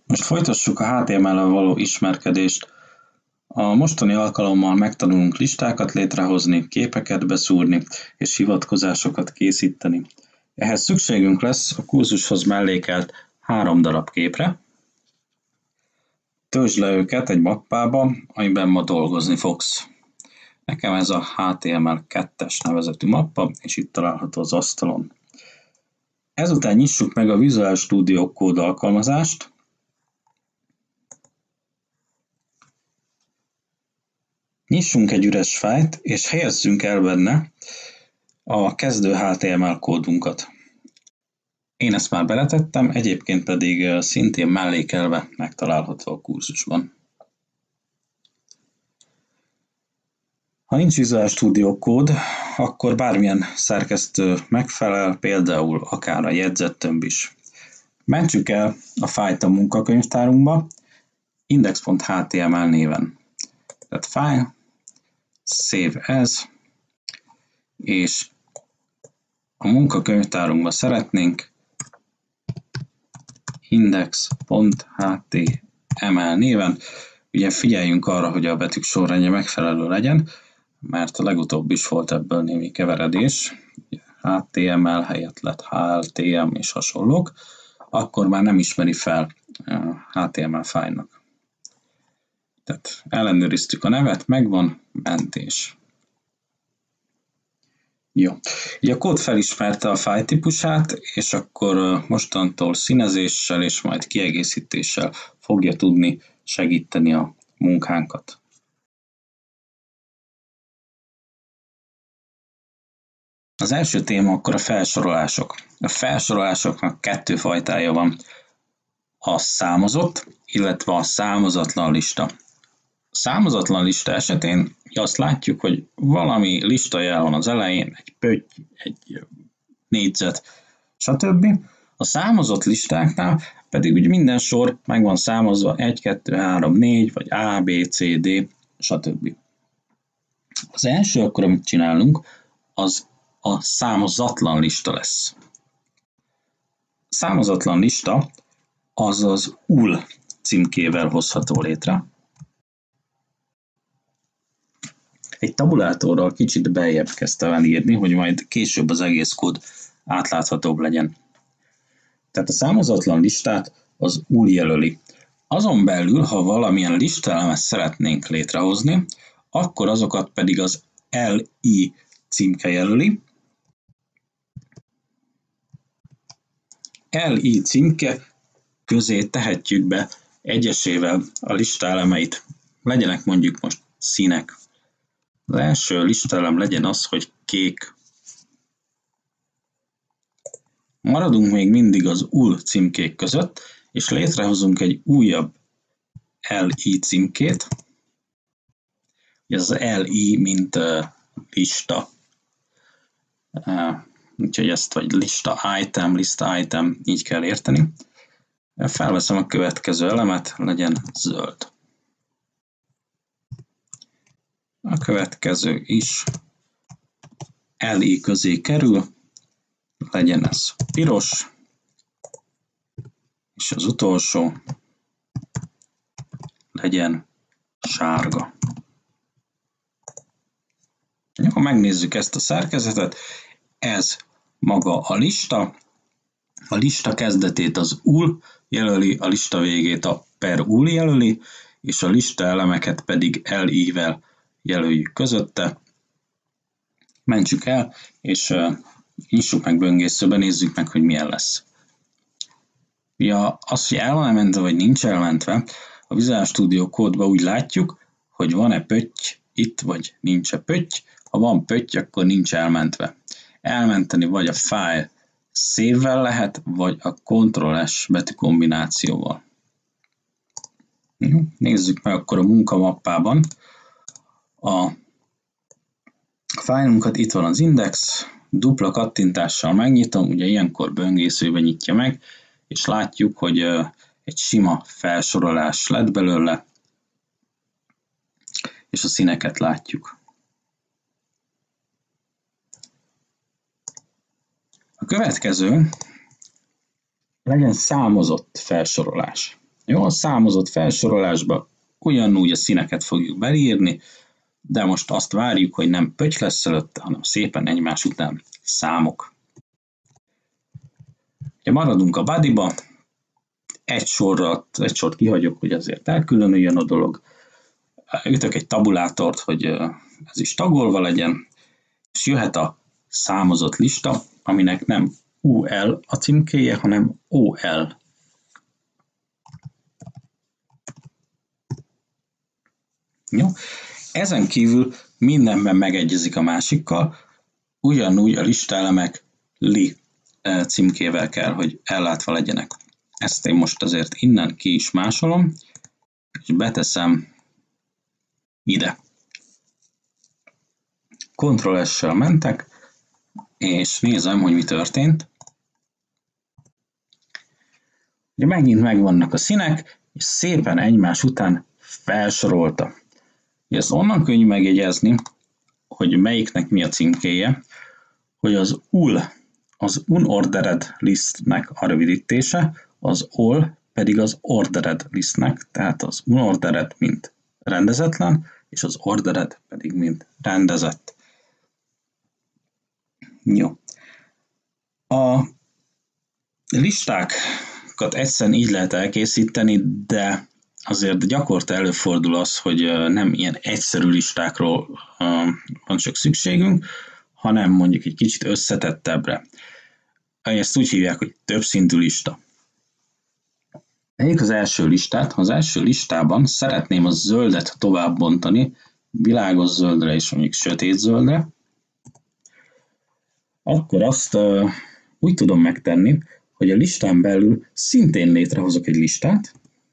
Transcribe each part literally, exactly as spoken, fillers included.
Most folytassuk a há té em el-el való ismerkedést. A mostani alkalommal megtanulunk listákat létrehozni, képeket beszúrni és hivatkozásokat készíteni. Ehhez szükségünk lesz a kurzushoz mellékelt három darab képre. Töltsd le őket egy mappába, amiben ma dolgozni fogsz. Nekem ez a há té em el kettes nevezetű mappa, és itt található az asztalon. Ezután nyissuk meg a Visual Studio Code alkalmazást. Nyissunk egy üres fájlt, és helyezzünk el benne a kezdő há té em el kódunkat. Én ezt már beletettem, egyébként pedig szintén mellékelve megtalálható a kurzusban. Ha nincs Visual Studio Code, akkor bármilyen szerkesztő megfelel, például akár a jegyzettömb is. Mentsük el a fájlt a munkakönyvtárunkba, index pont há té em el néven. Tehát file, save as, és a munkakönyvtárunkba szeretnénk index pont há té em el néven. Ugye figyeljünk arra, hogy a betűk sorrendje megfelelő legyen, mert a legutóbb is volt ebből némi keveredés. há té em el helyett lett há el té em és hasonlók, akkor már nem ismeri fel há té em el fájlnak. Tehát ellenőriztük a nevet, megvan, mentés. Jó. Ugye a kód felismerte a fájl típusát, és akkor mostantól színezéssel és majd kiegészítéssel fogja tudni segíteni a munkánkat. Az első téma akkor a felsorolások. A felsorolásoknak kettő fajtája van. A számozott, illetve a számozatlan lista. A számozatlan lista esetén azt látjuk, hogy valami listajel van az elején, egy pötty, egy négyzet, stb. A számozott listáknál pedig ugye minden sor meg van számozva egy, kettő, három, négy, vagy A, B, C, D, stb. Az első akkor, amit csinálunk, az a számozatlan lista lesz. A számozatlan lista az az U L címkével hozható létre. Egy tabulátorral kicsit beljebb kezdtem el írni, hogy majd később az egész kód átláthatóbb legyen. Tehát a számozatlan listát az U L jelöli. Azon belül, ha valamilyen listaelemet szeretnénk létrehozni, akkor azokat pedig az L I címke jelöli. L I címke közé tehetjük be egyesével a listaelemeit. Legyenek mondjuk most színek. Az első listaelem legyen az, hogy kék. Maradunk még mindig az U L címkék között, és létrehozunk egy újabb L I címkét. Ez az L I, mint uh, lista. Uh, úgyhogy ezt vagy lista item, lista item, így kell érteni. Felveszem a következő elemet, legyen zöld. A következő is L I közé kerül, legyen ez piros, és az utolsó legyen sárga. Ha megnézzük ezt a szerkezetet, ez maga a lista. A lista kezdetét az U L jelöli, a lista végét a per U L jelöli, és a lista elemeket pedig L I-vel jelöljük közötte. Mentsük el, és uh, nyissuk meg böngészőben, nézzük meg, hogy milyen lesz. Ja, az, hogy el van mentve, vagy nincs elmentve, a Visual Studio Code-ba úgy látjuk, hogy van-e pötty itt, vagy nincs-e pötty. Ha van pötty, akkor nincs elmentve. Elmenteni vagy a file save-vel lehet, vagy a Ctrl-S betű kombinációval. Nézzük meg akkor a munkamappában. A fájlunkat, itt van az index, dupla kattintással megnyitom, ugye ilyenkor böngészőben nyitja meg, és látjuk, hogy egy sima felsorolás lett belőle, és a színeket látjuk. A következő legyen számozott felsorolás. Jó, a számozott felsorolásba ugyanúgy a színeket fogjuk beírni, de most azt várjuk, hogy nem pötty lesz előtte, hanem szépen egymás után számok. Ja, maradunk a bodyba, egy sorrat, egy sort kihagyok, hogy azért elkülönüljön a dolog. Ütök egy tabulátort, hogy ez is tagolva legyen, és jöhet a számozott lista, aminek nem u el a címkéje, hanem o el. Jó. Ezen kívül mindenben megegyezik a másikkal, ugyanúgy a listaelemek li címkével kell, hogy ellátva legyenek. Ezt én most azért innen ki is másolom, és beteszem ide. Ctrl-S-sel mentek, és nézem, hogy mi történt. Ugye megint megvannak a színek, és szépen egymás után felsorolta. Ugye ezt onnan könnyű megjegyezni, hogy melyiknek mi a címkéje, hogy az u el, az unordered listnek a rövidítése, az o el pedig az ordered listnek, tehát az unordered mint rendezetlen, és az ordered pedig mint rendezett. Jó. A listákat egyszerűen így lehet elkészíteni, de azért gyakorta előfordul az, hogy nem ilyen egyszerű listákról van csak szükségünk, hanem mondjuk egy kicsit összetettebbre. Ezt úgy hívják, hogy többszintű lista. Egyik az első listát. Az első listában szeretném a zöldet tovább bontani, világos zöldre és mondjuk sötét zöldre. Akkor azt uh, úgy tudom megtenni, hogy a listán belül szintén létrehozok egy listát,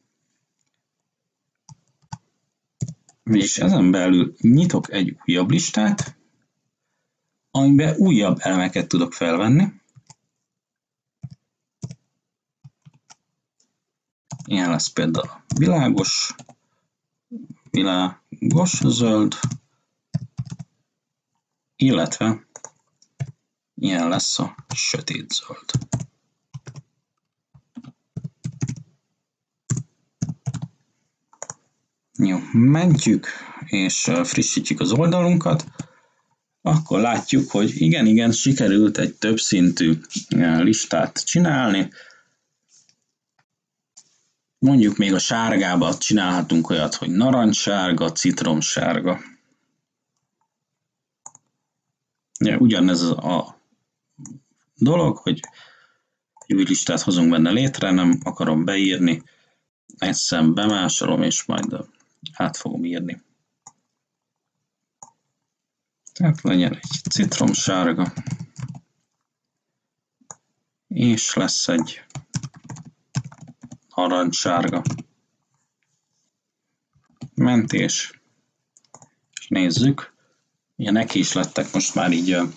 és ezen belül nyitok egy újabb listát, amiben újabb elemeket tudok felvenni. Ilyen lesz például a világos, világos zöld, illetve ilyen lesz a sötét zöld. Jó, mentjük és frissítjük az oldalunkat, akkor látjuk, hogy igen, igen, sikerült egy többszintű listát csinálni. Mondjuk még a sárgába csinálhatunk olyat, hogy narancssárga, citromsárga. Ja, ugyanez a dolog, hogy egy új listát hozunk benne létre, nem akarom beírni, egyszerűen bemásolom, és majd át fogom írni. Tehát legyen egy citromsárga, és lesz egy narancssárga. Mentés. És nézzük. Ugye neki is lettek most már így a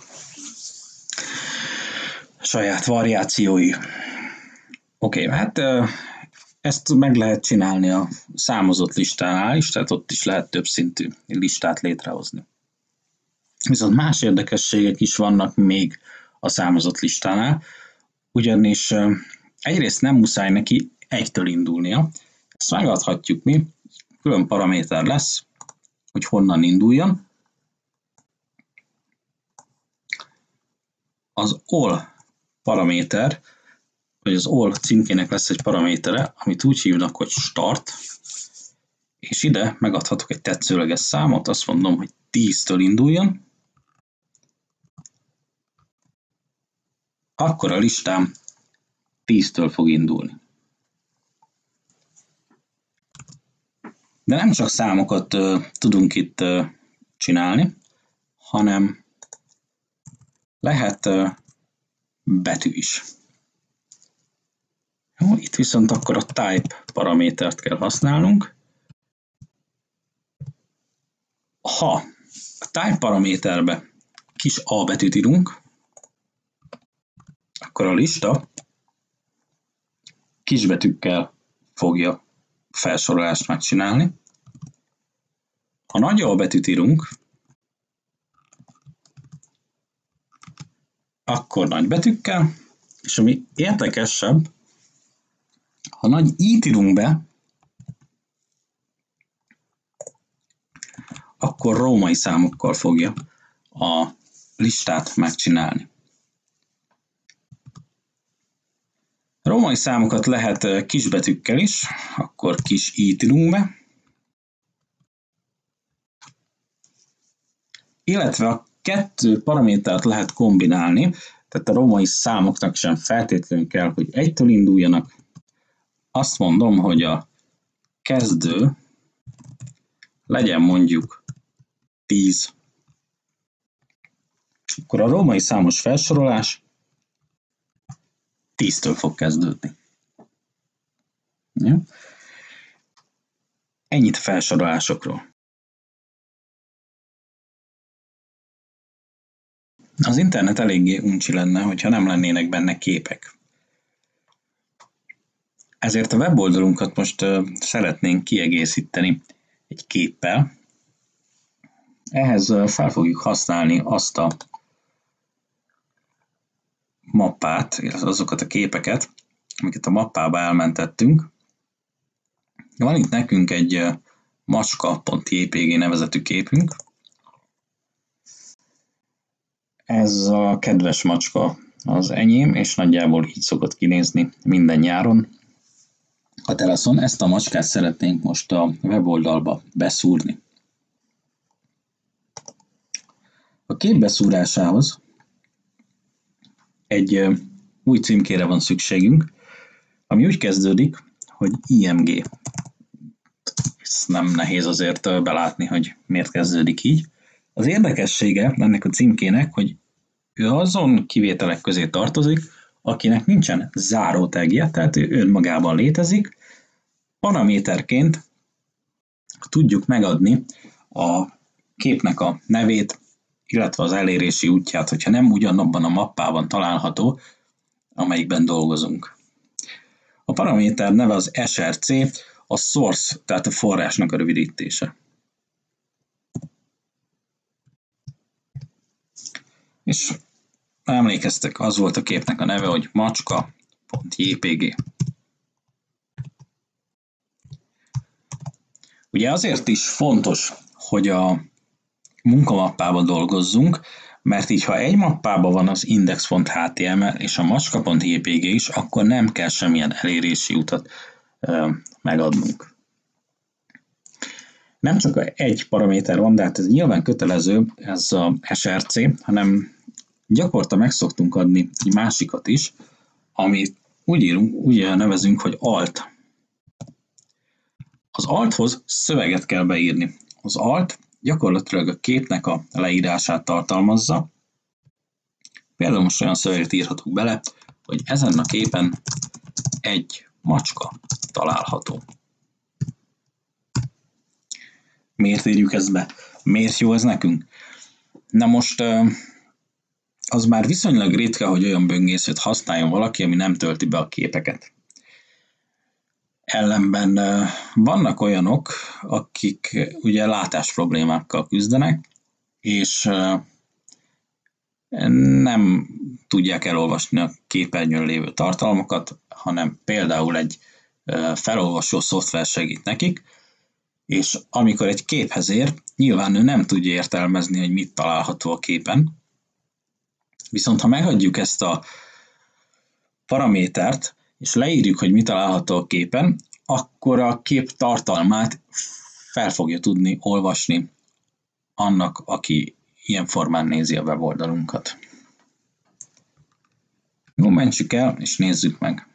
saját variációi. Oké, okay, hát ezt meg lehet csinálni a számozott listánál is, tehát ott is lehet többszintű listát létrehozni. Viszont más érdekességek is vannak még a számozott listánál, ugyanis egyrészt nem muszáj neki egytől indulnia. Ezt megadhatjuk mi, külön paraméter lesz, hogy honnan induljon. Az all paraméter, vagy az all címkének lesz egy paramétere, amit úgy hívnak, hogy start, és ide megadhatok egy tetszőleges számot, azt mondom, hogy tíztől induljon, akkor a listám tíztől fog indulni. De nem csak számokat uh, tudunk itt uh, csinálni, hanem lehet uh, betű is. Jó, itt viszont akkor a type paramétert kell használnunk. Ha a type paraméterbe kis a betűt írunk, akkor a lista kisbetűkkel fogja felsorolást megcsinálni. Ha nagy A betűt írunk, akkor nagy betűkkel, és ami érdekesebb, ha nagy I-t írunk be, akkor római számokkal fogja a listát megcsinálni. A római számokat lehet kisbetűkkel is, akkor kis i-t írunk be, illetve a kettő paramétert lehet kombinálni, tehát a római számoknak sem feltétlenül kell, hogy egytől induljanak. Azt mondom, hogy a kezdő legyen mondjuk tíz. Akkor a római számos felsorolás tíztől fog kezdődni. Ja? Ennyit a felsorolásokról. Az internet eléggé uncsi lenne, hogyha nem lennének benne képek. Ezért a weboldalunkat most uh, szeretnénk kiegészíteni egy képpel. Ehhez uh, fel fogjuk használni azt a mappát, illetve azokat a képeket, amiket a mappába elmentettünk. Van itt nekünk egy uh, macska.jpg nevezetű képünk. Ez a kedves macska az enyém, és nagyjából így szokott kinézni minden nyáron a teraszon. Ezt a macskát szeretnénk most a weboldalba beszúrni. A kép beszúrásához egy új címkére van szükségünk, ami úgy kezdődik, hogy i em gé. Ez nem nehéz azért belátni, hogy miért kezdődik így. Az érdekessége ennek a címkének, hogy ő azon kivételek közé tartozik, akinek nincsen záró tagja, tehát ő önmagában létezik. Paraméterként tudjuk megadni a képnek a nevét, illetve az elérési útját, hogyha nem ugyanabban a mappában található, amelyikben dolgozunk. A paraméter neve az es er cé, a source, tehát a forrásnak a rövidítése. És emlékeztek, az volt a képnek a neve, hogy macska.jpg. Ugye azért is fontos, hogy a munkamappában dolgozzunk, mert így, ha egy mappában van az index.html és a macska.jpg is, akkor nem kell semmilyen elérési utat ö, megadnunk. Nem csak egy paraméter van, de hát ez nyilván kötelező, ez a es er cé, hanem gyakorta meg szoktunk adni egy másikat is, amit úgy írunk, úgy nevezünk, hogy alt. Az althoz szöveget kell beírni. Az alt gyakorlatilag a képnek a leírását tartalmazza. Például most olyan szöveget írhatunk bele, hogy ezen a képen egy macska található. Miért írjuk ezt be? Miért jó ez nekünk? Na most az már viszonylag ritka, hogy olyan böngészőt használjon valaki, ami nem tölti be a képeket. Ellenben vannak olyanok, akik ugye látás problémákkal küzdenek, és nem tudják elolvasni a képernyőn lévő tartalmakat, hanem például egy felolvasó szoftver segít nekik, és amikor egy képhez ér, nyilván ő nem tudja értelmezni, hogy mit található a képen. Viszont ha megadjuk ezt a paramétert, és leírjuk, hogy mi található a képen, akkor a kép tartalmát fel fogja tudni olvasni annak, aki ilyen formán nézi a weboldalunkat. Jó, mentsük el, és nézzük meg.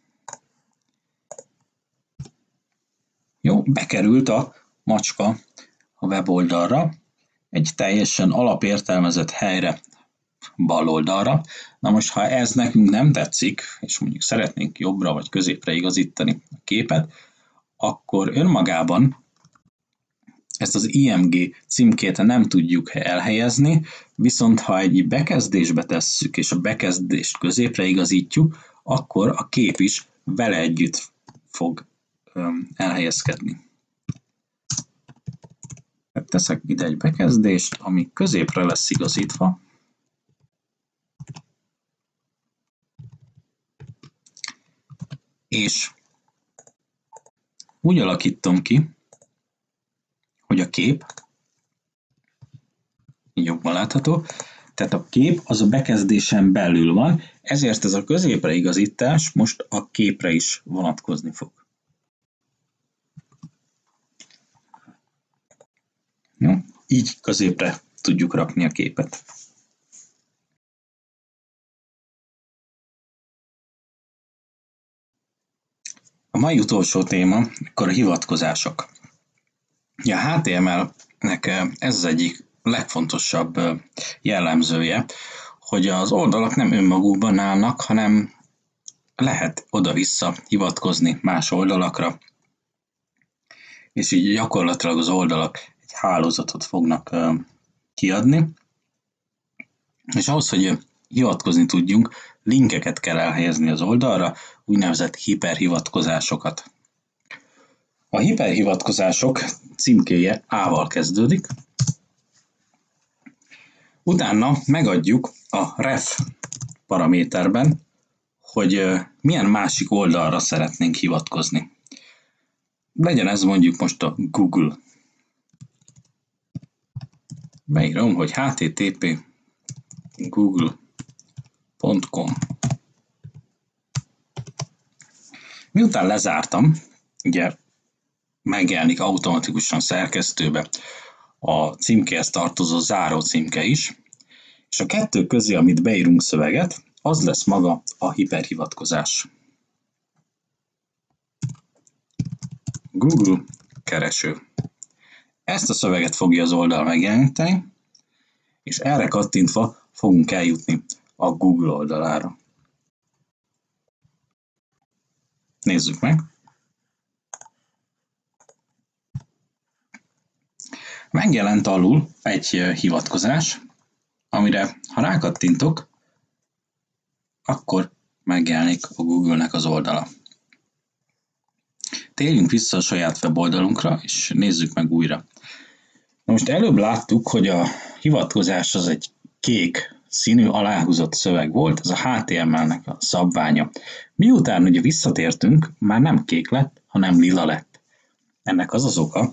Jó, bekerült a macska a weboldalra, egy teljesen alapértelmezett helyre, bal oldalra. Na most, ha ez nekünk nem tetszik, és mondjuk szeretnénk jobbra vagy középre igazítani a képet, akkor önmagában ezt az i em gé címkét nem tudjuk elhelyezni, viszont ha egy bekezdésbe tesszük, és a bekezdést középre igazítjuk, akkor a kép is vele együtt fog öm, elhelyezkedni. Teszek ide egy bekezdést, ami középre lesz igazítva, és úgy alakítom ki, hogy a kép jobban látható. Tehát a kép az a bekezdésen belül van, ezért ez a középre igazítás most a képre is vonatkozni fog. Jó? Így középre tudjuk rakni a képet. A mai utolsó téma akkor a hivatkozások. A há té em el-nek ez az egyik legfontosabb jellemzője, hogy az oldalak nem önmagukban állnak, hanem lehet oda-vissza hivatkozni más oldalakra, és így gyakorlatilag az oldalak egy hálózatot fognak kiadni, és ahhoz, hogy hivatkozni tudjunk, linkeket kell elhelyezni az oldalra, úgynevezett hiperhivatkozásokat. A hiperhivatkozások címkéje A-val kezdődik, utána megadjuk a ref paraméterben, hogy milyen másik oldalra szeretnénk hivatkozni. Legyen ez mondjuk most a Google. Beírom, hogy h t t p google pont com. Miután lezártam, ugye megjelenik automatikusan szerkesztőbe a címkéhez tartozó záró címke is, és a kettő közé, amit beírunk szöveget, az lesz maga a hiperhivatkozás. Google kereső. Ezt a szöveget fogja az oldal megjeleníteni, és erre kattintva fogunk eljutni a Google oldalára. Nézzük meg. Megjelent alul egy hivatkozás, amire ha rákattintok, akkor megjelenik a Google-nek az oldala. Térjünk vissza a saját weboldalunkra, és nézzük meg újra. Most előbb láttuk, hogy a hivatkozás az egy kék színű aláhúzott szöveg volt, ez a há té em el-nek a szabványa. Miután ugye visszatértünk, már nem kék lett, hanem lila lett. Ennek az az oka,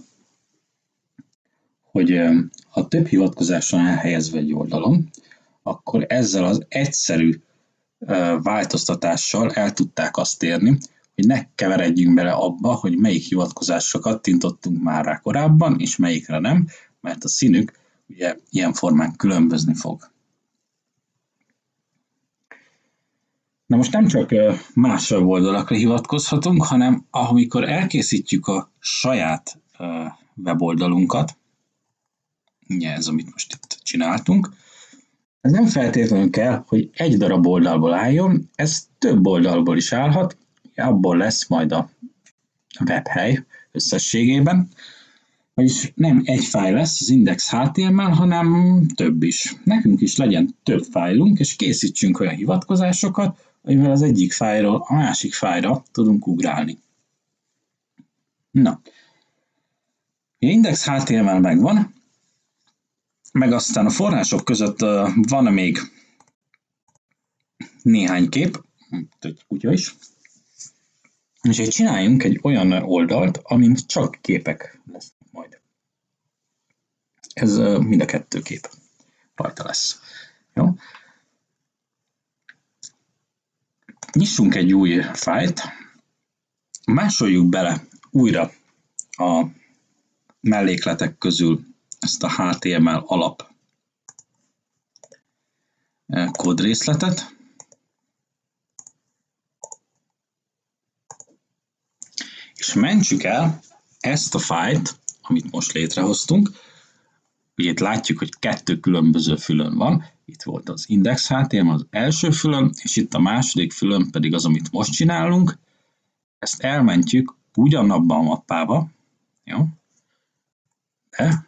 hogy ha több hivatkozás van elhelyezve egy oldalon, akkor ezzel az egyszerű változtatással el tudták azt érni, hogy ne keveredjünk bele abba, hogy melyik hivatkozásra kattintottunk már rá korábban, és melyikre nem, mert a színük ugye ilyen formán különbözni fog. Na most nem csak más weboldalakra hivatkozhatunk, hanem amikor elkészítjük a saját weboldalunkat, ugye ez, amit most itt csináltunk, ez nem feltétlenül kell, hogy egy darab oldalból álljon, ez több oldalból is állhat, abból lesz majd a webhely összességében, vagyis nem egy fájl lesz az index há té em el, hanem több is. Nekünk is legyen több fájlunk, és készítsünk olyan hivatkozásokat, amivel az egyik fájlról a másik fájlra tudunk ugrálni. Na, a index há té em el megvan, meg aztán a források között van még néhány kép, egy kutya is, és így csináljunk egy olyan oldalt, amin csak képek lesznek majd. Ez mind a kettő kép rajta lesz. Jó? Nyissunk egy új fájlt, másoljuk bele újra a mellékletek közül ezt a há té em el alap kódrészletet, és mentsük el ezt a fájlt, amit most létrehoztunk. Ugye itt látjuk, hogy kettő különböző fülön van. Itt volt az index há té em el az első fülön, és itt a második fülön pedig az, amit most csinálunk. Ezt elmentjük ugyanabban a mappába, jó? De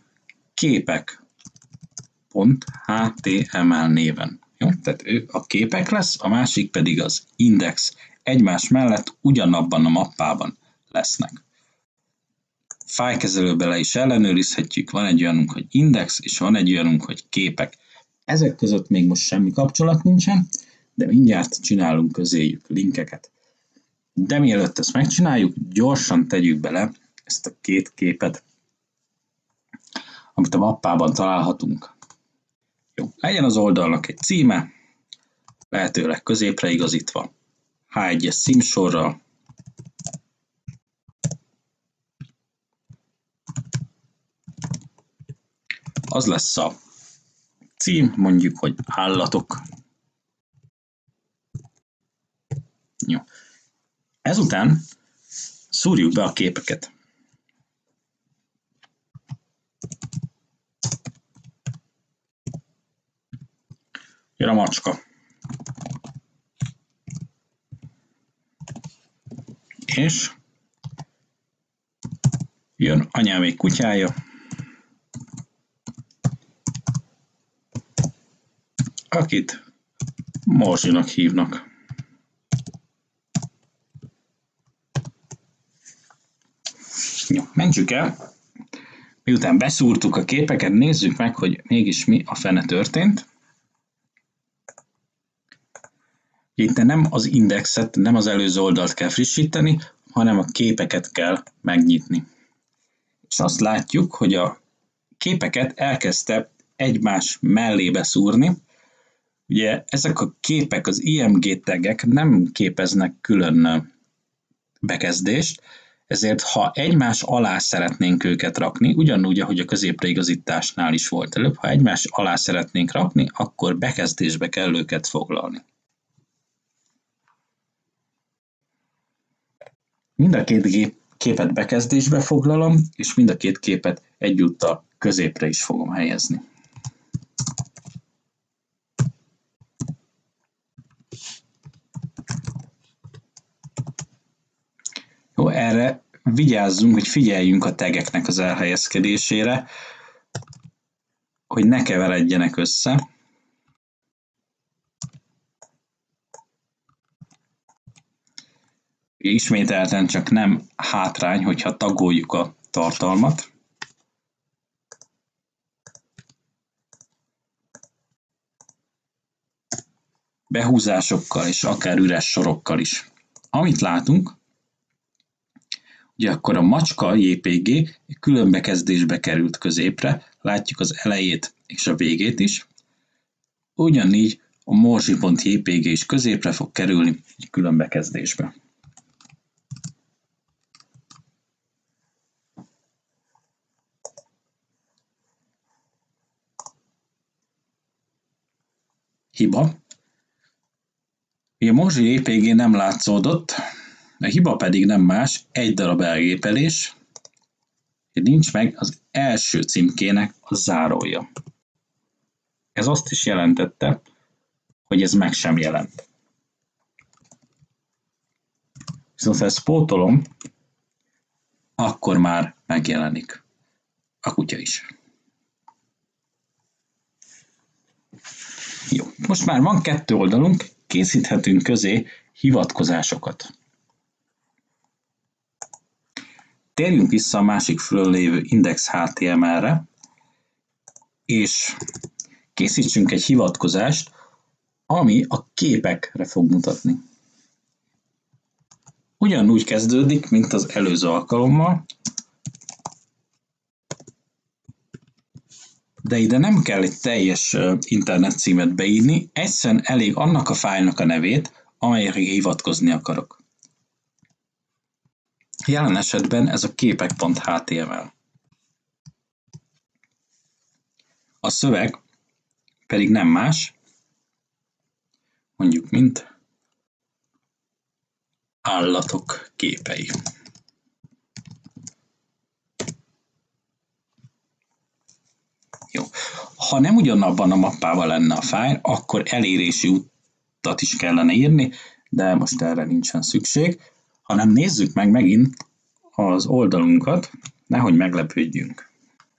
képek.html néven. Jó? Tehát ő a képek lesz, a másik pedig az index. Egymás mellett ugyanabban a mappában lesznek. Fájlkezelőbe le is ellenőrizhetjük, van egy olyanunk, hogy index, és van egy olyanunk, hogy képek. Ezek között még most semmi kapcsolat nincsen, de mindjárt csinálunk közéjük linkeket. De mielőtt ezt megcsináljuk, gyorsan tegyük bele ezt a két képet, amit a mappában találhatunk. Jó, legyen az oldalnak egy címe, lehetőleg középre igazítva, há egyes címsorral, az lesz a cím, mondjuk, hogy állatok. Jó. Ezután szúrjuk be a képeket. Jön a macska. És jön anyámék kutyája, akit Morzsinak hívnak. Jó, mentsük el. Miután beszúrtuk a képeket, nézzük meg, hogy mégis mi a fene történt. Itt nem az indexet, nem az előző oldalt kell frissíteni, hanem a képeket kell megnyitni. És azt látjuk, hogy a képeket elkezdte egymás mellébe szúrni. Ugye ezek a képek, az i em gé tagek nem képeznek külön bekezdést, ezért ha egymás alá szeretnénk őket rakni, ugyanúgy, ahogy a középre-igazításnál is volt előbb, ha egymás alá szeretnénk rakni, akkor bekezdésbe kell őket foglalni. Mind a két képet bekezdésbe foglalom, és mind a két képet egyúttal középre is fogom helyezni. Jó, erre vigyázzunk, hogy figyeljünk a tageknek az elhelyezkedésére, hogy ne keveredjenek össze. Ismételten csak nem hátrány, hogyha tagoljuk a tartalmat. Behúzásokkal és akár üres sorokkal is. Amit látunk, ugye akkor a macska jé pé gé külön bekezdésbe került középre, látjuk az elejét és a végét is. Ugyanígy a morzsi.jpg is középre fog kerülni egy külön bekezdésbe. Hiba. A morzsi.jpg nem látszódott, a hiba pedig nem más, egy darab elgépelés, nincs meg az első címkének a zárója. Ez azt is jelentette, hogy ez meg sem jelent. Viszont ha ezt pótolom, akkor már megjelenik a kutya is. Jó, most már van kettő oldalunk, készíthetünk közé hivatkozásokat. Térjünk vissza a másik fölön lévő index há té em el-re, és készítsünk egy hivatkozást, ami a képekre fog mutatni. Ugyanúgy kezdődik, mint az előző alkalommal, de ide nem kell egy teljes internet címet beírni, egyszerűen elég annak a fájlnak a nevét, amelyre hivatkozni akarok. Jelen esetben ez a képek.html. A szöveg pedig nem más, mondjuk mint állatok képei. Jó. Ha nem ugyanabban a mappában lenne a fájl, akkor elérési utat is kellene írni, de most erre nincsen szükség, hanem nézzük meg megint az oldalunkat, nehogy meglepődjünk.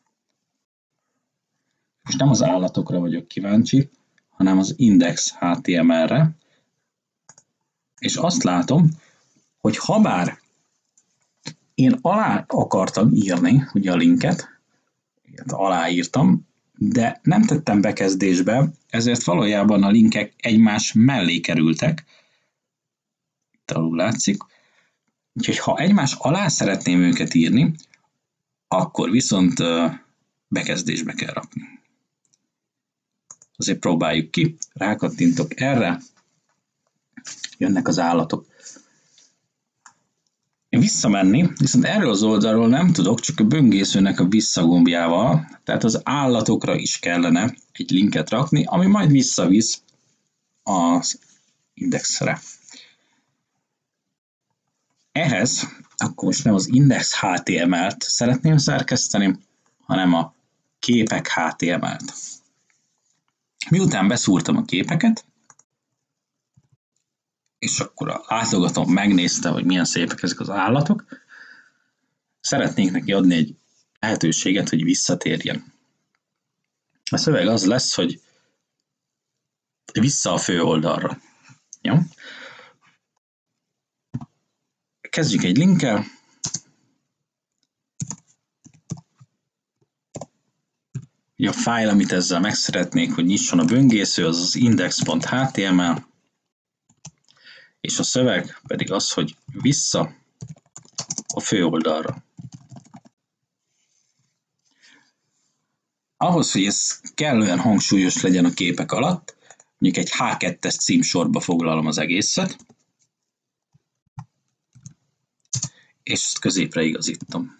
Most nem az állatokra vagyok kíváncsi, hanem az index há té em el-re, és azt látom, hogy habár én alá akartam írni ugye a linket, aláírtam, de nem tettem bekezdésbe, ezért valójában a linkek egymás mellé kerültek. Itt alul látszik. Úgyhogy ha egymás alá szeretném őket írni, akkor viszont bekezdésbe kell rakni. azért próbáljuk ki, rákattintok erre, jönnek az állatok. Visszamenni, viszont erről az oldalról nem tudok, csak a böngészőnek a visszagombjával, tehát az állatokra is kellene egy linket rakni, ami majd visszavisz az indexre. Ehhez akkor most nem az index há té em el-t szeretném szerkeszteni, hanem a képek há té em el-t. Miután beszúrtam a képeket, és akkor a látogató megnézte, hogy milyen szépek ezek az állatok, szeretnénk neki adni egy lehetőséget, hogy visszatérjen. A szöveg az lesz, hogy vissza a fő oldalra. Jó? Kezdjük egy linkkel. A fájl, amit ezzel meg szeretnék, hogy nyisson a böngésző, az az index pont há té em el, és a szöveg pedig az, hogy vissza a fő oldalra. Ahhoz, hogy ez kellően hangsúlyos legyen a képek alatt, mondjuk egy há kettes címsorba foglalom az egészet, és ezt középre igazítom.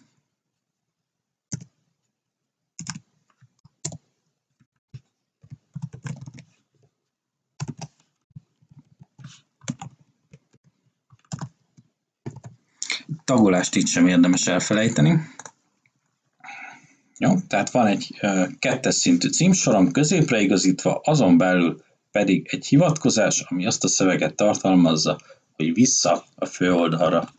Tagolást itt sem érdemes elfelejteni. Jó, tehát van egy uh, kettes szintű címsorom, középre igazítva, azon belül pedig egy hivatkozás, ami azt a szöveget tartalmazza, hogy vissza a fő oldalra.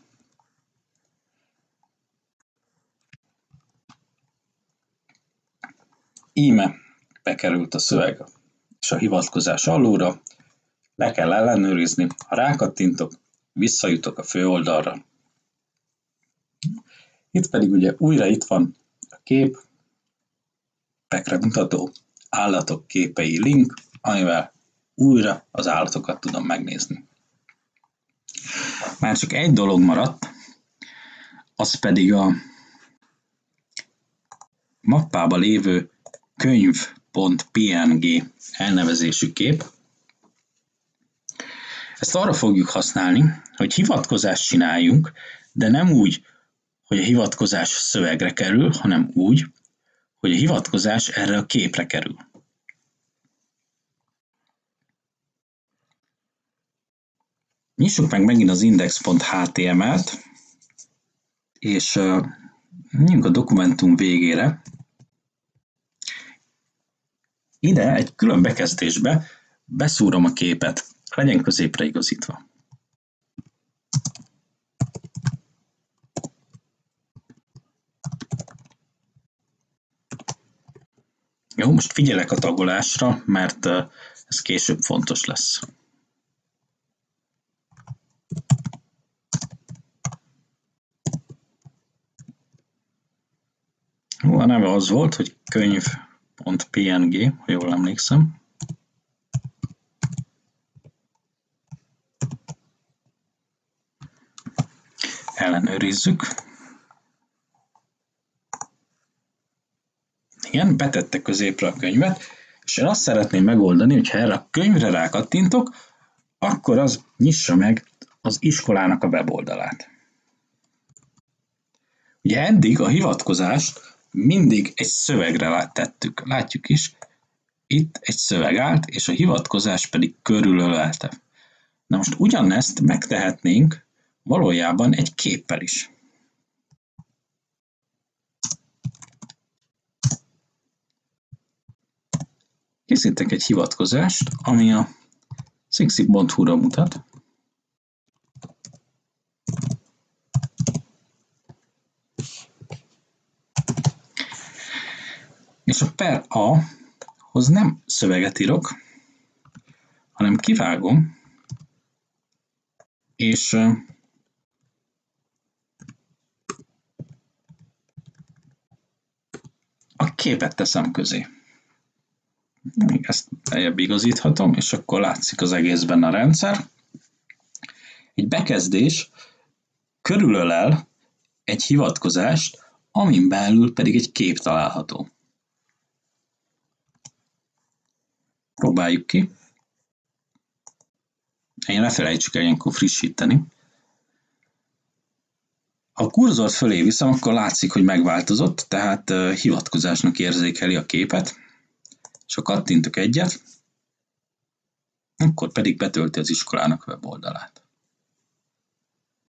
Íme bekerült a szöveg és a hivatkozás alulra, le kell ellenőrizni, ha rákattintok, visszajutok a fő oldalra. Itt pedig ugye újra itt van a kép, képekre mutató állatok képei link, amivel újra az állatokat tudom megnézni. Már csak egy dolog maradt, az pedig a mappában lévő könyv pont pé en gé elnevezésű kép. Ezt arra fogjuk használni, hogy hivatkozást csináljunk, de nem úgy, hogy a hivatkozás szövegre kerül, hanem úgy, hogy a hivatkozás erre a képre kerül. Nyissuk meg megint az index pont há té em el-t, és uh, menjünk a dokumentum végére. Ide egy külön bekezdésbe beszúrom a képet, legyen középre igazítva. Jó, most figyelek a tagolásra, mert uh, ez később fontos lesz. Jó, a neve az volt, hogy könyv pont pé en gé, ha jól emlékszem. Ellenőrizzük. Igen, betette középre a könyvet, és én azt szeretném megoldani, hogy ha erre a könyvre rákattintok, akkor az nyissa meg az iskolának a weboldalát. Ugye eddig a hivatkozást mindig egy szövegre tettük. Látjuk is, itt egy szöveg állt, és a hivatkozás pedig körülölelte. Na most ugyanezt megtehetnénk valójában egy képpel is. Készítek egy hivatkozást, ami a sixi pont hu-ra mutat. És a per A-hoz nem szöveget írok, hanem kivágom, és a képet teszem közé. Még ezt eljebb igazíthatom, és akkor látszik az egészben a rendszer. Egy bekezdés körülölel egy hivatkozást, amin belül pedig egy kép található. Próbáljuk ki. Én ne felejtsük el ilyenkor frissíteni. Ha a kurzort fölé viszem, akkor látszik, hogy megváltozott, tehát uh, hivatkozásnak érzékeli a képet, és ha kattintok egyet, akkor pedig betölti az iskolának weboldalát.